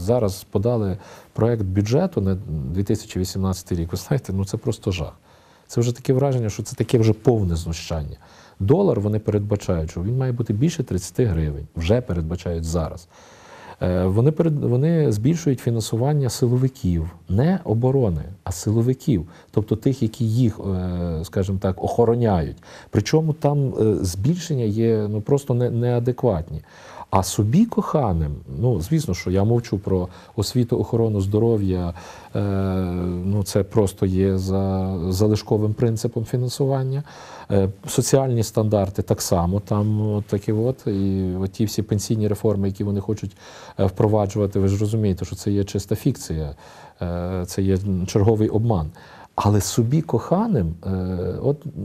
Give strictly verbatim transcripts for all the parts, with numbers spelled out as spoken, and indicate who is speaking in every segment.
Speaker 1: зараз подали проект бюджету на дві тисячі вісімнадцятий рік, ви знаєте, ну це просто жах. Це вже таке враження, що це таке вже повне знущання. Долар вони передбачають, що він має бути більше тридцяти гривень. Вже передбачають зараз. Вони, перед, вони збільшують фінансування силовиків, не оборони, а силовиків, тобто тих, які їх, скажімо так, охороняють. Причому там збільшення є ну, просто не, неадекватні. А собі коханим, ну, звісно, що я мовчу про освіту, охорону здоров'я, е, ну, це просто є за залишковим принципом фінансування. Е, соціальні стандарти так само, там от такі от, і от ті всі пенсійні реформи, які вони хочуть впроваджувати, ви ж розумієте, що це є чиста фікція, е, це є черговий обман. Але собі коханим е, от, е,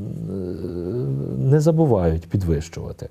Speaker 1: не забувають підвищувати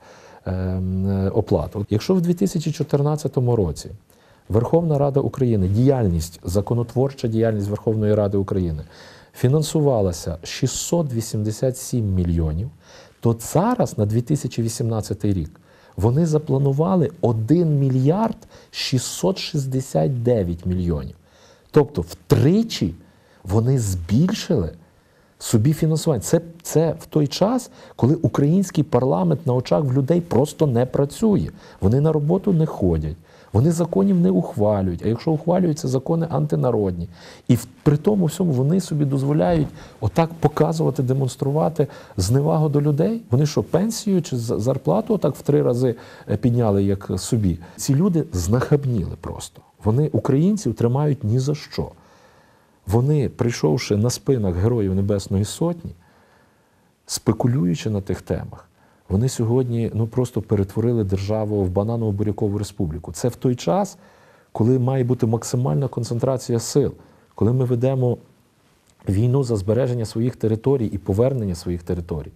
Speaker 1: оплату. Якщо в дві тисячі чотирнадцятому році Верховна Рада України, діяльність, законотворча діяльність Верховної Ради України фінансувалася шістсот вісімдесят сім мільйонів, то зараз на дві тисячі вісімнадцятий рік вони запланували один мільярд шістсот шістдесят дев'ять мільйонів. Тобто втричі вони збільшили собі фінансування. Це, це в той час, коли український парламент на очах в людей просто не працює. Вони на роботу не ходять, вони законів не ухвалюють, а якщо ухвалюються закони антинародні. І в, при тому всьому вони собі дозволяють отак показувати, демонструвати зневагу до людей. Вони що, пенсію чи зарплату отак в три рази підняли, як собі? Ці люди знахабніли просто. Вони українців тримають ні за що. Вони, прийшовши на спинах Героїв Небесної Сотні, спекулюючи на тих темах, вони сьогодні ну, просто перетворили державу в бананово-бурякову республіку. Це в той час, коли має бути максимальна концентрація сил, коли ми ведемо війну за збереження своїх територій і повернення своїх територій.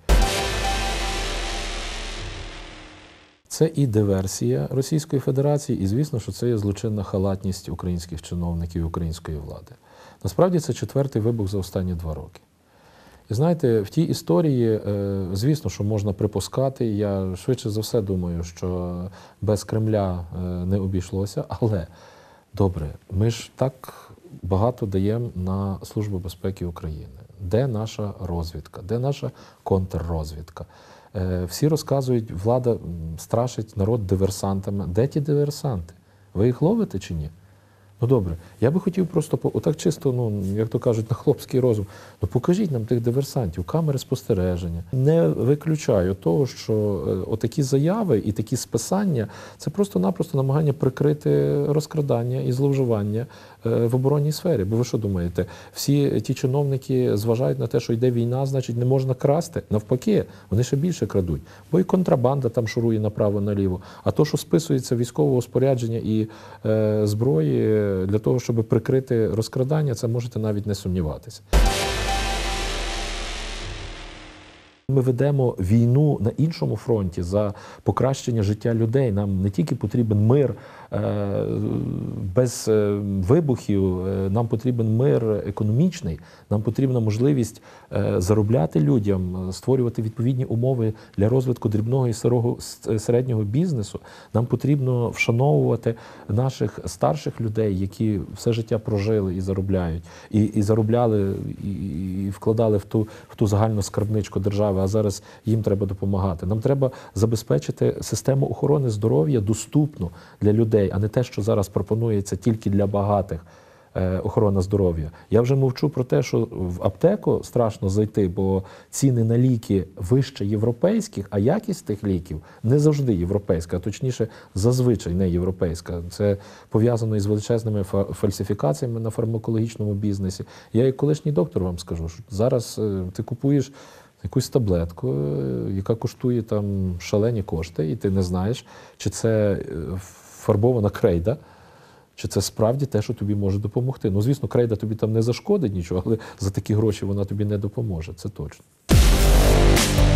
Speaker 1: Це і диверсія Російської Федерації, і, звісно, що це є злочинна халатність українських чиновників і української влади. Насправді, це четвертий вибух за останні два роки. І знаєте, в тій історії, звісно, що можна припускати, я швидше за все думаю, що без Кремля не обійшлося, але, добре, ми ж так багато даємо на Службу безпеки України. Де наша розвідка? Де наша контррозвідка? Всі розказують, влада страшить народ диверсантами. Де ті диверсанти? Ви їх ловите чи ні? Ну добре, я би хотів просто, отак чисто, ну, як то кажуть, на хлопський розум, ну покажіть нам тих диверсантів, камери спостереження. Не виключаю того, що отакі заяви і такі списання – це просто-напросто намагання прикрити розкрадання і зловживання в оборонній сфері. Бо ви що думаєте, всі ті чиновники зважають на те, що йде війна, значить не можна красти? Навпаки, вони ще більше крадуть. Бо і контрабанда там шурує направо-наліво. А то, що списується військового спорядження і е, зброї для того, щоб прикрити розкрадання, це можете навіть не сумніватися. Ми ведемо війну на іншому фронті за покращення життя людей. Нам не тільки потрібен мир без вибухів, нам потрібен мир економічний, нам потрібна можливість заробляти людям, створювати відповідні умови для розвитку дрібного і середнього бізнесу. Нам потрібно вшановувати наших старших людей, які все життя прожили і заробляють, і, і заробляли, і, і вкладали в ту, в ту загальну скарбничку держави, а зараз їм треба допомагати. Нам треба забезпечити систему охорони здоров'я доступну для людей, а не те, що зараз пропонується тільки для багатих е, охорона здоров'я. Я вже мовчу про те, що в аптеку страшно зайти, бо ціни на ліки вище європейських, а якість тих ліків не завжди європейська, а точніше зазвичай не європейська. Це пов'язано із величезними фальсифікаціями на фармакологічному бізнесі. Я як колишній доктор вам скажу, що зараз е, ти купуєш якусь таблетку, яка коштує там шалені кошти, і ти не знаєш, чи це фарбована крейда, чи це справді те, що тобі може допомогти. Ну, звісно, крейда тобі там не зашкодить нічого, але за такі гроші вона тобі не допоможе, це точно.